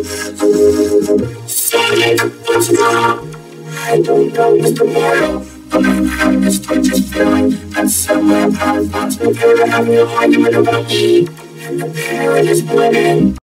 Say what's wrong? I don't know what's tomorrow, but I'm having this tortured feeling that somewhere part of thoughts will never have no argument about me, and the parent is winning.